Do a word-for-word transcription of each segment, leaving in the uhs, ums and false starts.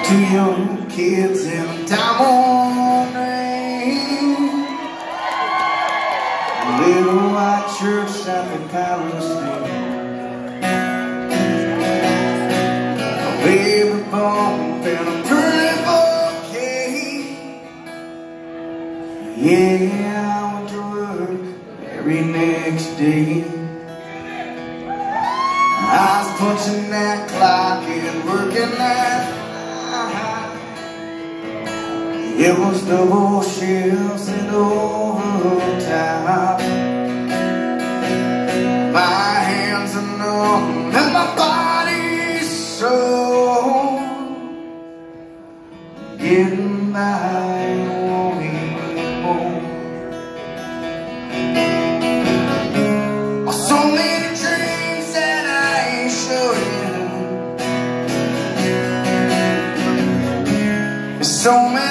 Two young kids in a diamond ring, a little white church south of Palestine, a baby bump and a pretty bouquet. Yeah, I went to work every next day. I was punching that clock and working that. It was double shifts and overtime. My hands are numb and my body's sore. Getting by won't anymore. So many dreams that I ain't showing. So many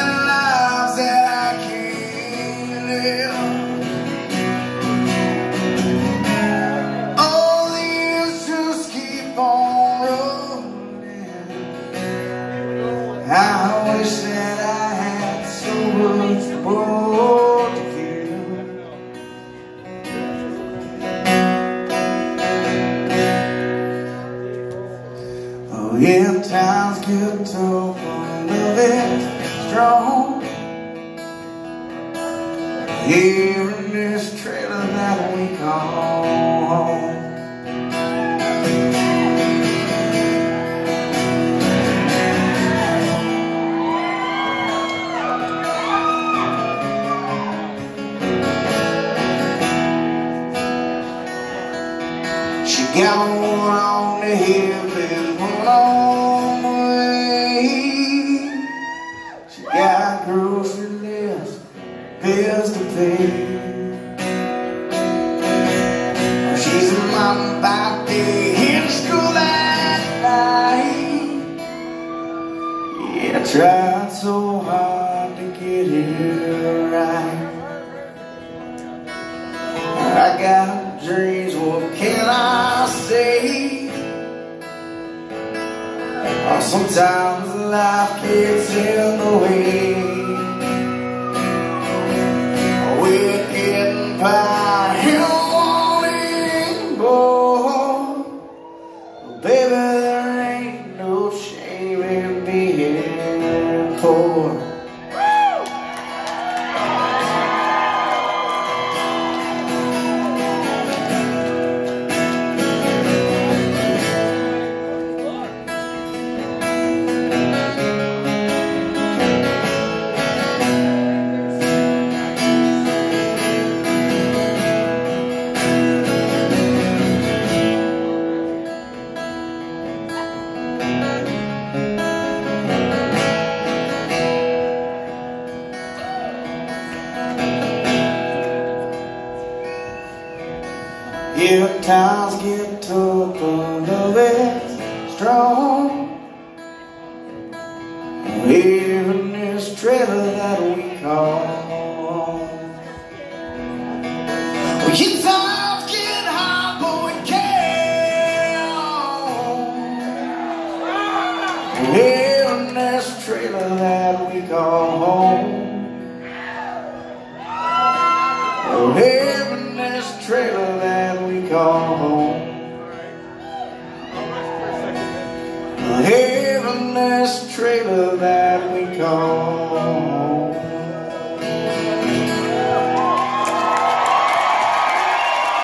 I wish that I had so much more to give. Oh yeah, times get tough, but love is strong. Here in this trailer that we call home. She got one on the hip and one on the way. She got grocery list, bills to pay. She's a mom by day, in school at night. Yeah, I tried so hard to get it right. I got dreams, what can I say? Oh, sometimes life gets in the way. We're getting by and wanting more. Baby, there ain't no shame in being poor. If times get tough, but love is strong. Here in this trailer that we call home. Well, your times get hard, but we carry on. Here in this trailer that we call home. Oh, here in this trailer that we call home. Here in this trailer that we call